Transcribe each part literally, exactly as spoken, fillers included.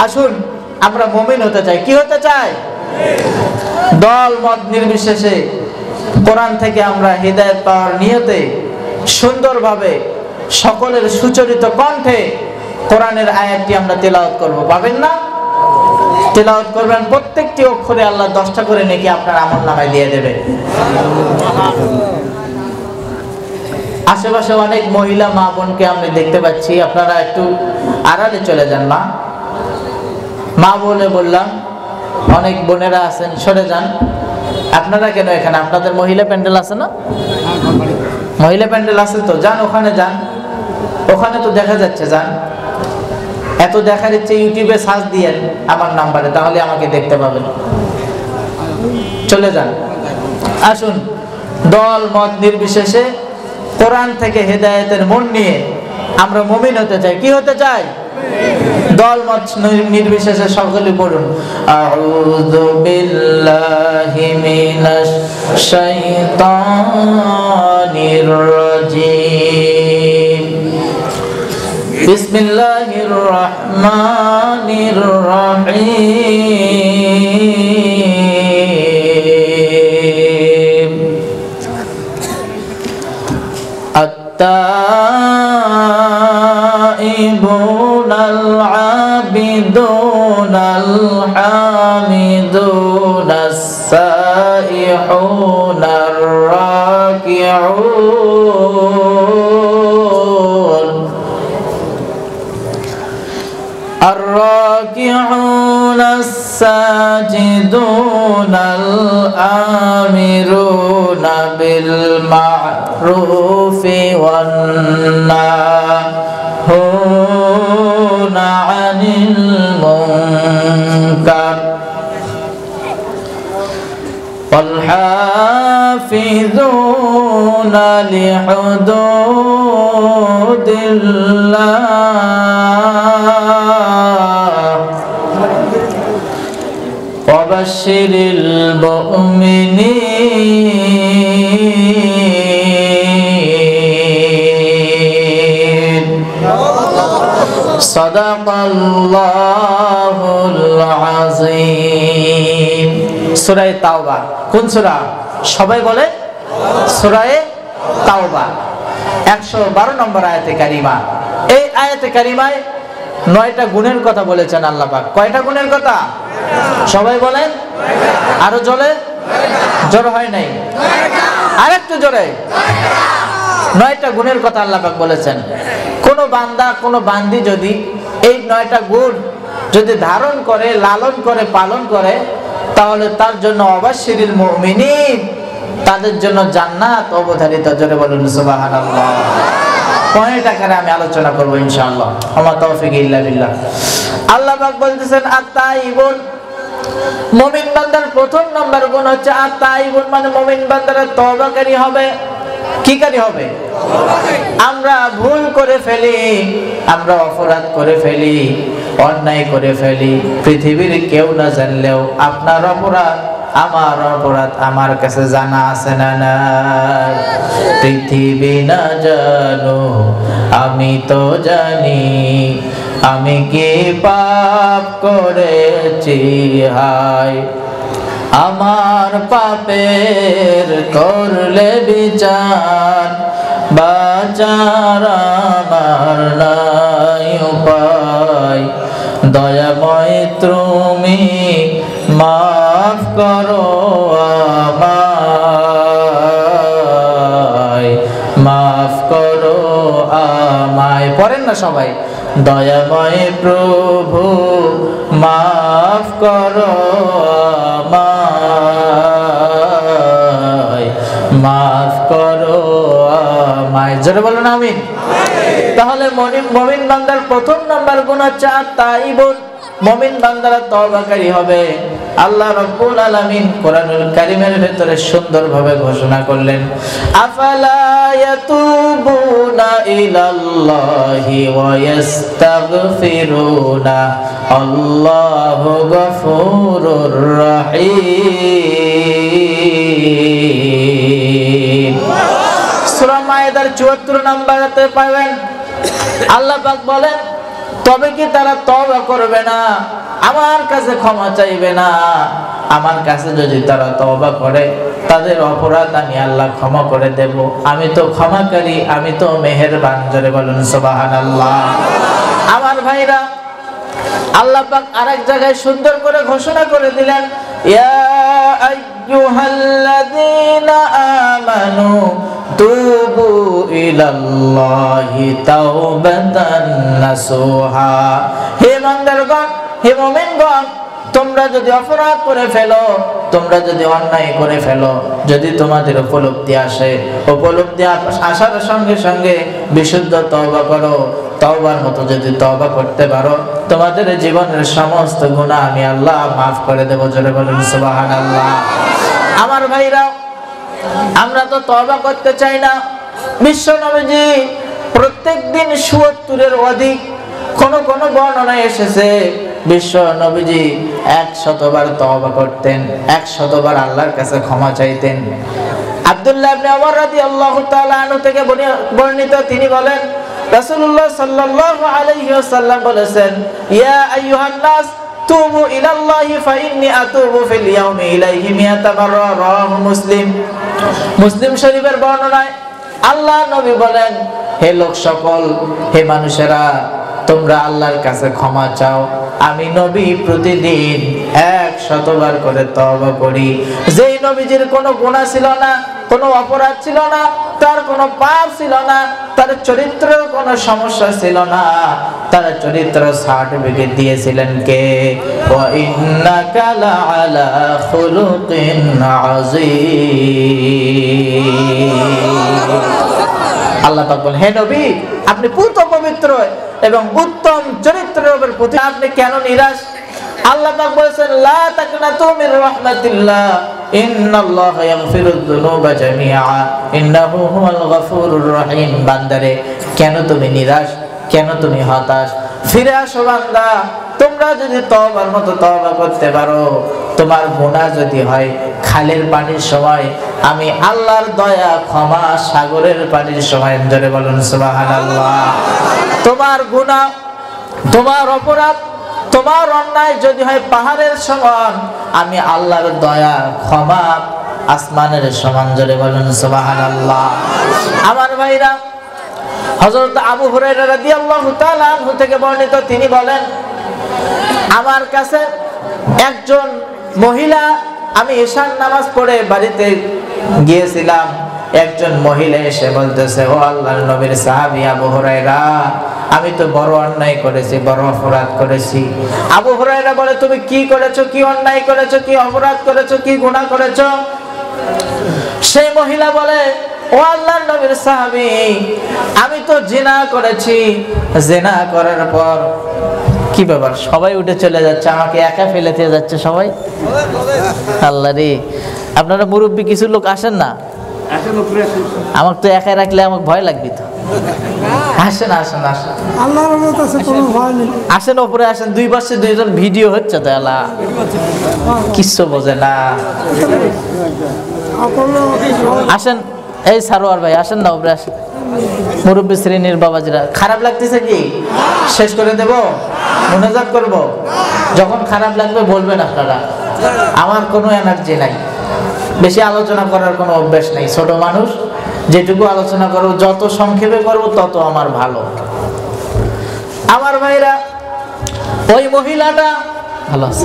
আসুন আমরা মুমিন হতে চাই। কি হতে চাই? দল মত নির্বিশেষে কোরআন থেকে আমরা হিদায়াত পাওয়ার নিয়তে সুন্দরভাবে সকলের সুচরিত কণ্ঠে কোরআনের আয়াতটি আমরা তেলাওয়াত করব। পাবেন না? তেলাওয়াত করবেন, প্রত্যেকটি অক্ষরে আল্লাহ দশটা করে নেকি আপনার আমলনামায় দিয়ে দেবে। আশেপাশে অনেক মহিলা মা বোনকে আমি দেখতে পাচ্ছি, আপনারা একটু আড়ালে চলে যান। মা মা বলে বললাম, অনেক বোনেরা আছেন, সরে যান। আপনারা কেন এখানে? আপনাদের মহিলা প্যান্ডেল আছে না? মহিলা প্যান্ডেল আছে তো, যান ওখানে যান, ওখানে তো দেখা যাচ্ছে, যান। এত দেখার ইচ্ছে ইউটিউবে সার্চ দিয়েন আমার নাম্বারে, তাহলে আমাকে দেখতে পাবেন। চলে যান। আসুন দল মত নির্বিশেষে কোরআন থেকে হেদায়েতের মন নিয়ে আমরা মুমিন হতে চাই। কি হতে চাই? দল মত নির্বিশেষে সকলে পড়ুন, আউযু বিল্লাহি মিনাশ শাইতানির রাজীম, বিসমিল্লাহির রহমানির রহিম। আত-তাইবুনাল আবিদুনাল হামিদুনাস সাইহুনার রাকিউন الراكعون الساجدون الآمرون بالمعروف والناهون عن المنكر والحافظون لحدود الله وبشر المؤمنين صدق الله العظيم। সূরা তাওবা কোন সূরা? সবাই বলে সূরা তাওবা একশো বারো নম্বর আয়াতে কারিমা। এই আয়াতে কারিমায় নয়টা গুণের কথা বলেছেন আল্লাহ পাক। কয়টা গুণের কথা? সবাই বলেন, আরো জোরে। জোর হয় নাই, আরেকটু জোরে। নয়টা গুণের কথা আল্লাহ পাক বলেছেন। কোন বান্দা কোন বান্দি যদি এই নয়টা গুণ যদি ধারণ করে, লালন করে, পালন করে, তাহলে তার জন্য অবাশশিরিল মুমিনিন, তাদের জন্য জান্নাত অবধারিত। জোরে বলুন সুবহানাল্লাহ। পয়েন্ট আকারে আমি আলোচনা করব ইনশাআল্লাহ, আমার তৌফিক ইল্লা বিল্লাহ। আল্লাহ পাক বলতেছেন আত-তাইবুন, মুমিন বান্দার প্রথম নাম্বার গুণ হচ্ছে আত-তাইবুন, মানে মুমিন বান্দারা তওবাকারী হবে। কি কারী হবে? আমরা ভুল করে ফেলি, আমরা অপরাধ করে ফেলি, অন্যায় করে ফেলি, পৃথিবীর কেউ না জানলেও আপনার অপরাধ আমার অপরাধ আমার কাছে জানা আছে না নাই? পৃথিবী না জানো আমি তো জানি, আমি কি পাপ করেছি হায়, আমার পাপের করলে বিচার, বাঁচার আমার নাই উপায়, দয়াময় তুমি মাফ করো আমায়, মাফ করো আমায়। পড়েন না সবাই, দয়াময় প্রভু মাফ করো আমায়, মাফ করো আমায়। জোরে বলুন আমিন। তাহলে মুমিন বান্দার প্রথম নাম্বার গুণ হচ্ছে আত-তাইবুন, মুমিন বান্দারা তওবাকারী হবে। আল্লাহ রাব্বুল আলামিন কোরআনুল কারীমের ভিতরে সুন্দরভাবে ঘোষণা করলেন, আফালা ইয়াতুবুনা ইলাল্লাহি ওয়া ইস্তাগফিরুনা আল্লাহু গফুরুর রহিম। সূরা মায়েদার চুয়াত্তর নম্বর আয়াতে পাবেন আল্লাহ পাক বলেন, তবে কি তারা তওবা করবে না, আমার কাছে ক্ষমা চাইবে না? আমার কাছে যদি তারা তওবা করে তাদের অপরাধ আমি আল্লাহ ক্ষমা করে দেব। আমি তো ক্ষমাকারী, আমি তো মেহেরবান। জোরে বলুন সুবহানাল্লাহ। আমার ভাইরা, আল্লাহ পাক আরেক জায়গায় সুন্দর করে ঘোষণা করে দিলেন, ইয়া আইয়ুহাল্লাযীনা আমানু তুবু ইলাল্লাহি তাওবাতান নাসুহা। হে ইমানদারগণ, হে মুমিনগণ, তোমরা যদি অপরাধ করে ফেলো, তোমরা যদি অন্যায় করে ফেলো, যদি তোমাদের উপলব্ধি আসে, উপলব্ধি আসার সঙ্গে সঙ্গে বিশুদ্ধ তওবা করো। তওবার মতো যদি তওবা করতে পারো, তোমাদের জীবনের সমস্ত গুনাহ আমি আল্লাহ মাফ করে দেব। জোরে বলুন সুবহানাল্লাহ। আমার ভাইরা, আমরা তো তওবা করতে চাই না। বিশ্ব নবীজি প্রত্যেকদিন সত্তরের অধিক, কোন কোন বর্ণনায় এসেছে বিশ্ব নবীজি একশতবার তওবা করতেন, একশতবার আল্লাহর কাছে ক্ষমা চাইতেন। আব্দুল্লাহ ইবনে ওমর রাদিয়াল্লাহু তাআলা আনহু থেকে বর্ণিত, তিনি বলেন, রাসূলুল্লাহ সাল্লাল্লাহু আলাইহি ওয়াসাল্লাম বলেছেন, ইয়া আইয়ুহান নাস তুবু ইলাল্লাহি ফাইন্নী আতুবু ফিল ইয়াউমি ইলাইহি মিয়াতা মাররা। রাওয়াহু মুসলিম। মুসলিম শরীফের বর্ণনায় আল্লাহ নবী বলেন, হে লোক সকল, হে মানুষেরা, তোমরা আল্লাহর কাছে ক্ষমা চাও। আমি নবী প্রতিদিন এক শতবার করে তওবা করি। যেই নবীজির কোনো গুনাহ ছিল না, কোনো অপরাধ ছিল না, তার কোনো পাপ ছিল না, তার চরিত্রের কোনো সমস্যা ছিল না, তার চরিত্র সার্টিফিকেট দিয়েছিলেন কে? ওয়া ইন্নাকা লাআলা খুলুকিন আযীম। আল্লাহ পাক বলেন, হে নবী, আপনি পূত পবিত্র এবং উত্তম চরিত্রের উপর প্রতি, আপনি কেন নিরাশ? আল্লাহ পাক বলেছেন, লা তাকনাতু মির রাহমাতিল্লাহ, ইন্নাল্লাহা ইয়াগফিরুয যুনুবা জামিআ, ইন্নাহু হুয়াল গফুরুর রহিম। বান্দারে, কেন তুমি নিরাশ, কেন তুমি হতাশ? ফিরে আসো বান্দা। তোমরা যদি তওবার মতো তওবা করতে পারো, তোমার গুনাহ যদি হয় খালের পানির সময়, আমি আল্লাহর দয়া ক্ষমা সাগরের পানির সময়। জোরে বলুন সুবহানাল্লাহ। তোমার গুনাহ, তোমার অপরাধ, তোমার অন্যায় যদি হয় পাহাড়ের সমান, আমি আল্লাহর দয়া ক্ষমা আসমানের সমান। জোরে বলুন সুবহানাল্লাহ। আমার ভাইরা, হযরত আবু হুরায়রা রাদিয়াল্লাহু তাআলা আনহু থেকে বর্ণিত, তিনি বলেন, আমার কাছে একজন মহিলা, আমি ঈশার নামাজ পড়ে বাড়িতে গিয়েছিলাম, একজন মহিলা এসে বলতেছে, ও আল্লাহর নবীর সাহাবী আবু হুরায়রা, আমি তো বড় অন্যায় করেছি, বড় অপরাধ করেছি। আবু হুরায়রা বলে, তুমি কি করেছো, কি অন্যায় করেছো, কি অপরাধ করেছো, কি গুনাহ করেছো? সেই মহিলা বলে, ও আল্লাহর নবীর সাহাবী, আমি তো জিনা করেছি। জিনা করার পর কি ব্যাপার, সবাই উঠে চলে যাচ্ছে, আমাকে একা ফেলে দিয়ে যাচ্ছে সবাই। আল্লাহ রে, আপনারা মুরব্বী কিছু লোক আসেন না? আমাকে তো একাই রাখলে আমাকে ভয় লাগবে তো। আসেন আসেন আসেন, আসেন ওপরে আসেন। দুই পাশে দুইজন ভিডিও হচ্ছে তো, আল্লাহ কিচ্ছু বোঝে না। আসেন, এই সারোয়ার ভাই আসেন না, ওপরে আসেন। মুরব্বী শ্রেণীর বাবাজিরা, খারাপ লাগতেছে কি শেষ করে দেব, মুনাজাত করব? যখন খারাপ লাগবে বলবেন আপনারা। আমার কোনো এনার্জি নাই, বেশি আলোচনা করার কোনো অভ্যাস নাই। ছোট মানুষ, যেটুকু আলোচনা করব যত সংক্ষেপে করব তত আমার ভালো। আমার ভাইরা, ওই মহিলাটা ভালো আছে,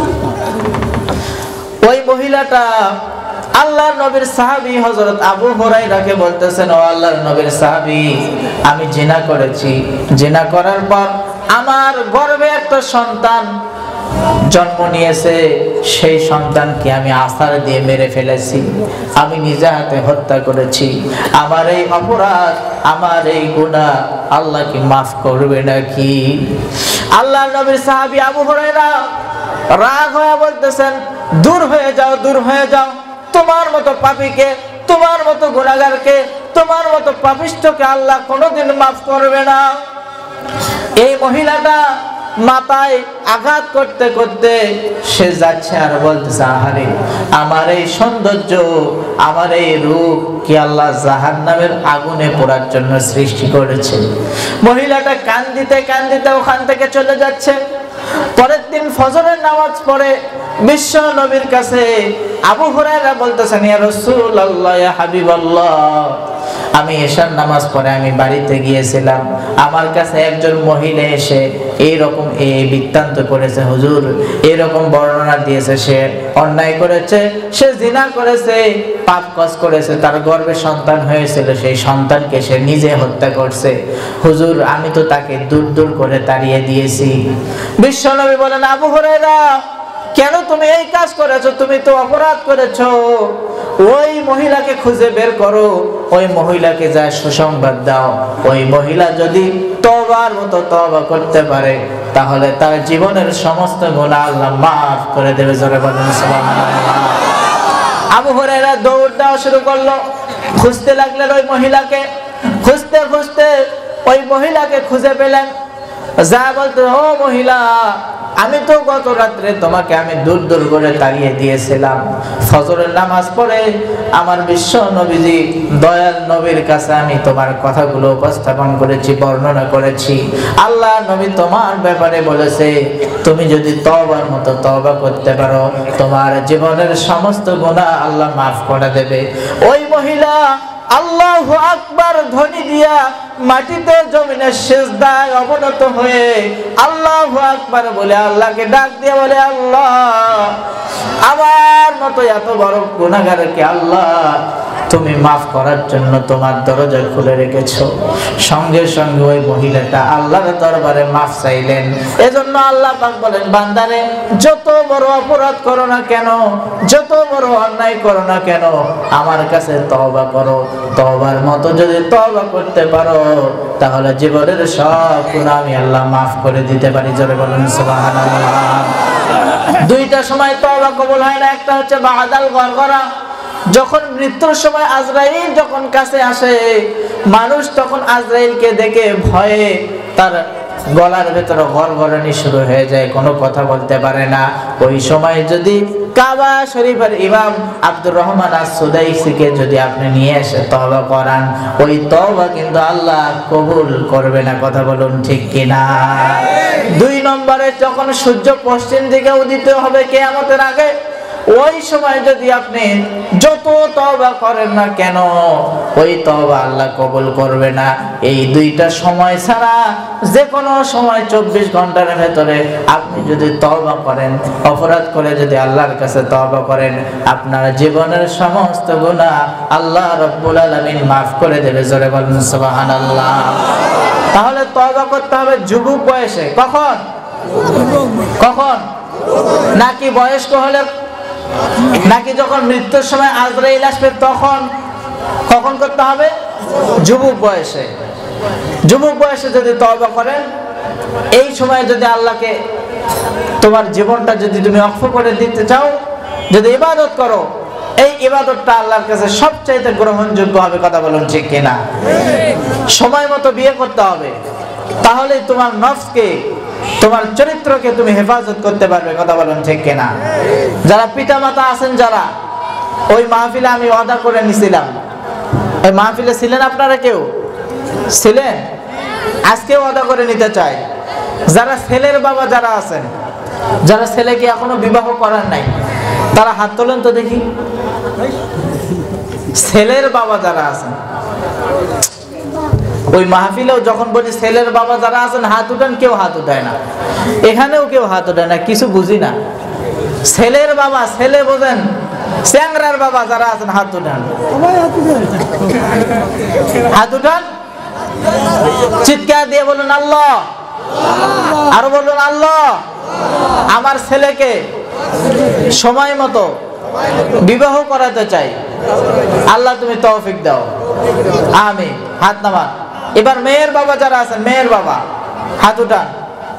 ওই মহিলাটা আল্লাহর নবীর সাহাবী হযরত আবু হুরায়রাকে বলতেছেন, ও আল্লাহর নবীর সাহাবী, আমি জিনা করেছি। জিনা করার পর আমার গর্ভে একটা সন্তান জন্ম নিয়েছে, সেই সন্তানকে আমি আছাড় দিয়ে মেরে ফেলেছি, আমি নিজে হাতে হত্যা করেছি। আমার এই অপরাধ, আমার এই গুনাহ আল্লাহ কি মাফ করবে নাকি? আল্লাহর নবীর সাহাবী আবু হুরায়রা রাগ হয়ে বলতেছেন, দূর হয়ে যাও, দূর হয়ে যাও। তোমার মতো পাপীকে, তোমার মতো গুনাহগারকে, তোমার মতো পাপিষ্ঠকে আল্লাহ কোনোদিন মাফ করবে না। এই মহিলাটা মাথায় আঘাত করতে করতে সে যাচ্ছে আর বলতেছে, আহারে আমার এই সৌন্দর্য, আমার এই রূপ কি আল্লাহ জাহান্নামের আগুনে পোড়ার জন্য সৃষ্টি করেছে। মহিলাটা কান্দিতে কান্দিতে ওখান থেকে চলে যাচ্ছে। পরের দিন ফজরের নামাজ পড়ে বিশ্ব নবীর কাছে আবু হুরায়রা বলতেছেন, ইয়া রাসূলুল্লাহ, ইয়া হাবিবাল্লাহ, আমি এশার নামাজ পড়ে আমি বাড়িতে গিয়েছিলাম, আমার কাছে একজন মহিলা এসে এইরকম এই বৃত্তান্ত করেছে হুজুর, এরকম বর্ণনা দিয়েছে, সে অন্যায় করেছে, সে জিনা করেছে, পাপ কাজ করেছে, তার গর্ভে সন্তান হয়েছিল, সেই সন্তানকে সে নিজে হত্যা করছে। হুজুর আমি তো তাকে দূর দূর করে তাড়িয়ে দিয়েছি। বিশ্বনবী বলেন, আবু হুরায়রা কেন তুমি এই কাজ করেছো? তুমি তো অপরাধ করেছো। ওই মহিলাকে খুঁজে বের করো, ওই মহিলাকে যা সুসংবাদ দাও, ওই মহিলা যদি তওবার মতো তওবা করতে পারে তাহলে তার জীবনের সমস্ত গুনাহ আল্লাহ মাফ করে দেবে। জোরে বলেন সুবহানাল্লাহ। আবু হুরায়রা দৌড় দেওয়া শুরু করলো, খুঁজতে লাগলেন ওই মহিলাকে। খুঁজতে খুঁজতে ওই মহিলাকে খুঁজে পেলেন। যা বলতে, ও মহিলা, আমি তো গত রাত্রে তোমাকে আমি দূর দূর করে তাড়িয়ে দিয়েছিলাম। ফজরের নামাজ পড়ে আমার বিশ্ব নবীজি দয়াল নবীর কাছে আমি তোমার কথাগুলো উপস্থাপন করেছি, বর্ণনা করেছি। আল্লাহ নবী তোমার ব্যাপারে বলেছে, তুমি যদি তওবার মতো তওবা করতে পারো তোমার জীবনের সমস্ত গুনাহ আল্লাহ মাফ করে দেবে। ওই মহিলা আল্লাহু আকবার ধ্বনি দিয়া মাটিতে জমিনে সিজদায় অবনত হয়ে আল্লাহু আকবার বলে আল্লাহকে ডাক দিয়ে বলে, আল্লাহ আমার মতো এত বড় গুনাহগারকে আল্লাহ তুমি মাফ করার জন্য তোমার দরজা খুলে রেখেছো। সঙ্গে সঙ্গে ওই মহিলাটা আল্লাহর দরবারে মাফ চাইলেন। এজন্য আল্লাহ পাক বলেন, বান্দারে যত বড় অপরাধ করো না কেন, যত বড় অন্যায় করো না কেন, আমার কাছে তওবা করো। তওবার মতো যদি তওবা করতে পারো তাহলে জীবনের সব গুনাহ আমি আল্লাহ মাফ করে দিতে পারি। জোরে বলেন সুবহানাল্লাহ। দুইটা সময় তওবা কবুল হয় না। একটা হচ্ছে বাদাল গরগরা, যখন মৃত্যুর সময় আজরাইল যখন কাছে আসে, মানুষ তখন আজরাইলকে দেখে ভয়ে তার গলার ভেতরে গড়গড়ানি শুরু হয়ে যায়, কোনো কথা বলতে পারে না। ওই সময় যদি কাবা শরীফের ইমাম আব্দুর রহমান আস-সুদাইসিকে যদি আপনি নিয়ে এসে তওবা করান, ওই তওবা কিন্তু আল্লাহ কবুল করবে না। কথা বলুন ঠিক কিনা? দুই নম্বরে যখন সূর্য পশ্চিম দিকে উদিত হবে কিয়ামতের আগে, ওই সময় যদি আপনি যত তওবা করেন না কেন ওই তওবা আল্লাহ কবুল করবে না। এই দুইটা সময় ছাড়া যে কোনো সময় চব্বিশ ঘন্টার ভেতরে আপনি যদি তওবা করেন, অপরাধ করে যদি আল্লাহর কাছে তওবা করেন, আপনার জীবনের সমস্ত গুনাহ আল্লাহ রাব্বুল আলামিন মাফ করে দেবে। জোরে বলুন সুবহানাল্লাহ। তাহলে তওবা করতে হবে যুবক বয়সে। কখন কখন? নাকি বয়স্ক হলে, নাকি যখন মৃত্যুর সময় আজরাইল আসবে তখন? কখন করতে হবে? যুবক বয়সে। যুবক বয়সে যদি তওবা করেন, এই সময় যদি আল্লাহকে তোমার জীবনটা যদি তুমি অক্ষ করে দিতে চাও, যদি ইবাদত করো, এই ইবাদতটা আল্লাহর কাছে সবচাইতে গ্রহণযোগ্য হবে। কথা বলুন ঠিক কিনা? সময় মতো বিয়ে করতে হবে, তাহলে তোমার নফসকে, তোমার চরিত্রকে তুমি হেফাজত করতে পারবে। কথা বলুন ঠিক কিনা? যারা পিতা মাতা আছেন, যারা ওই মাহফিলে আমি ওয়াদা করে নিছিলাম, ওই মাহফিলে ছিলেন আপনারা? কেউ ছিলেন? আজকে ওয়াদা করে নিতে চাই, যারা ছেলের বাবা যারা আছেন, যারা ছেলেকে এখনো বিবাহ করার নাই, তারা হাত তোলেন তো দেখি। ছেলের বাবা যারা আছেন ওই মাহফিলেও যখন বলি ছেলের বাবা যারা আছেন হাত উঠান, কেউ হাত উঠায় না। এখানেও কেউ হাত উঠায় না, কিছু বুঝি না। ছেলের বাবা, ছেলে বোঝেন, চ্যাংরার বাবা যারা আছেন হাত উঠান, হাত উঠান, চিৎকার দিয়ে বলুন আল্লাহ। আরো বলুন আল্লাহ। আমার ছেলেকে সময় মতো বিবাহ করাতে চাই, আল্লাহ তুমি তৌফিক দাও, আমিন। হাত নামান। এবার মেয়ের বাবা যারা আছেন, মেয়ের বাবা হাত উঠান।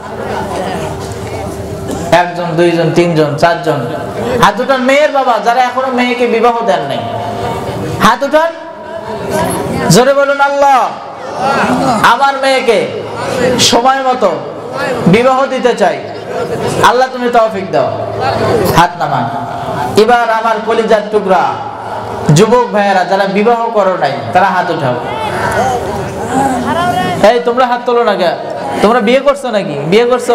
একজন, দুইজন, তিনজন, চারজন হাত উঠান। মেয়ের বাবা যারা এখনো মেয়েকে বিবাহ দেন নাই, হাত উঠান। জোরে বলুন আল্লাহ। আমার মেয়েকে সময় মতো বিবাহ দিতে চাই, আল্লাহ তুমি তৌফিক দাও। হাত নামান। এবার আমার কলিজার টুকরা যুবক ভাইয়েরা যারা বিবাহ করো নাই তারা হাত উঠাও। এই তোমরা হাত তোলো না কে? তোমরা বিয়ে করছো নাকি? বিয়ে করছো?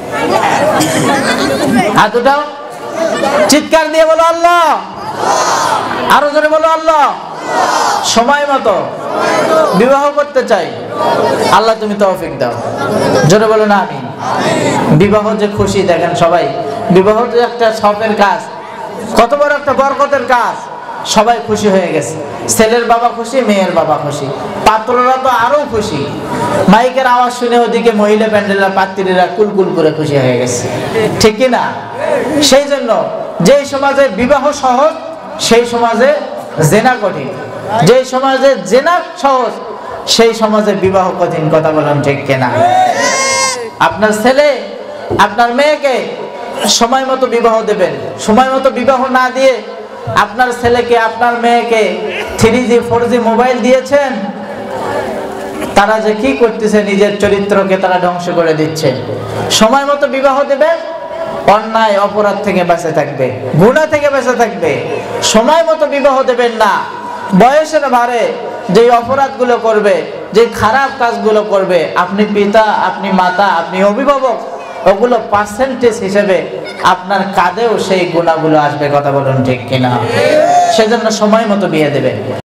হাত উঠাও, চিৎকার দিয়ে বলো আল্লাহ, আরো জোরে বলো আল্লাহ। সময় মতো বিবাহ করতে চাই, আল্লাহ তুমি তৌফিক দাও। জোরে বলো না আমিন। বিবাহ যে খুশি, দেখেন সবাই, বিবাহ যে একটা সবের কাজ, কত বড় একটা বরকতের কাজ। সবাই খুশি হয়ে গেছে, ছেলের বাবা খুশি, মেয়ের বাবা খুশি, পাত্ররা তো আরো খুশি। মাইকের আওয়াজ শুনে ওদিকে মহিলা প্যান্ডেলরা, পাত্রীরা কুলকুল করে খুশি হয়ে গেছে, ঠিক কি না? সেই জন্য যেই সমাজে বিবাহ সহজ সেই সমাজে জেনা কঠিন, যেই সমাজে জেনা সহজ সেই সমাজে বিবাহ কঠিন। কথা বলেন ঠিক কিনা? আপনার ছেলে আপনার মেয়েকে সময় মতো বিবাহ দেবেন। সময় মতো বিবাহ না দিয়ে আপনার ছেলেকে আপনার মেয়েকে three G four G mobile দিয়েছেন, তারা যে কি করতেছে, নিজের চরিত্রকে তারা ধ্বংস করে দিচ্ছে। সময় মতো বিবাহ দেবেন, অন্যায় অপরাধ থেকে বেঁচে থাকবে, গুনাহ থেকে বেঁচে থাকবে। সময় মতো বিবাহ দেবেন না, বয়সের ভারে যে অপরাধগুলো করবে, যে খারাপ কাজগুলো করবে, আপনি পিতা, আপনি মাতা, আপনি অভিভাবক, ওগুলো পার্সেন্টেজ হিসেবে আপনার কাঁধেও সেই গুণাগুলো আসবে। কথা বলুন ঠিক কিনা? সেজন্য সময় মতো বিয়ে দেবে।